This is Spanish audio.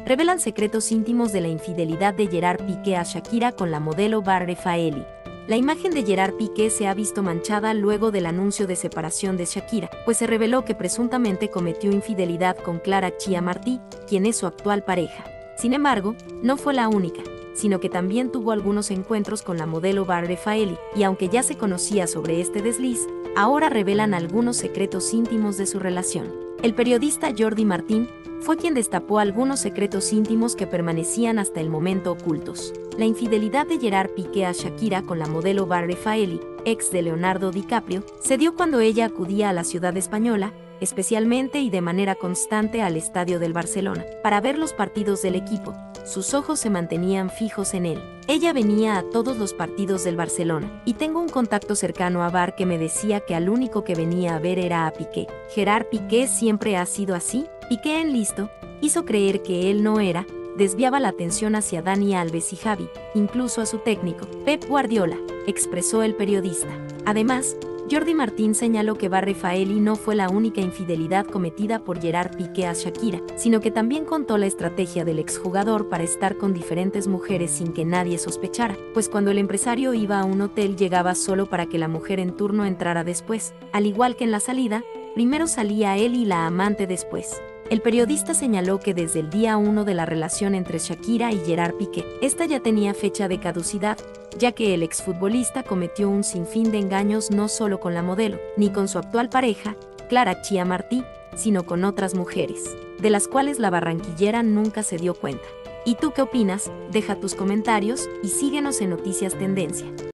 revelan secretos íntimos de la infidelidad de Gerard Piqué a Shakira con la modelo Bar Refaeli. La imagen de Gerard Piqué se ha visto manchada luego del anuncio de separación de Shakira, pues se reveló que presuntamente cometió infidelidad con Clara Chia Martí, quien es su actual pareja. Sin embargo, no fue la única, sino que también tuvo algunos encuentros con la modelo Bar Refaeli, y aunque ya se conocía sobre este desliz, ahora revelan algunos secretos íntimos de su relación. El periodista Jordi Martín fue quien destapó algunos secretos íntimos que permanecían hasta el momento ocultos. La infidelidad de Gerard Piqué a Shakira con la modelo Bar Refaeli, ex de Leonardo DiCaprio, se dio cuando ella acudía a la ciudad española, especialmente y de manera constante al estadio del Barcelona, para ver los partidos del equipo. Sus ojos se mantenían fijos en él. Ella venía a todos los partidos del Barcelona, y tengo un contacto cercano a Bar que me decía que al único que venía a ver era a Piqué. ¿Gerard Piqué siempre ha sido así? Piqué, en listo, hizo creer que él no era, desviaba la atención hacia Dani Alves y Xavi, incluso a su técnico, Pep Guardiola, expresó el periodista. Además, Jordi Martín señaló que Bar Refaeli no fue la única infidelidad cometida por Gerard Piqué a Shakira, sino que también contó la estrategia del exjugador para estar con diferentes mujeres sin que nadie sospechara, pues cuando el empresario iba a un hotel llegaba solo para que la mujer en turno entrara después. Al igual que en la salida, primero salía él y la amante después. El periodista señaló que desde el día 1 de la relación entre Shakira y Gerard Piqué, esta ya tenía fecha de caducidad, ya que el exfutbolista cometió un sinfín de engaños no solo con la modelo, ni con su actual pareja, Clara Chia Martí, sino con otras mujeres, de las cuales la barranquillera nunca se dio cuenta. ¿Y tú qué opinas? Deja tus comentarios y síguenos en Noticias Tendencia.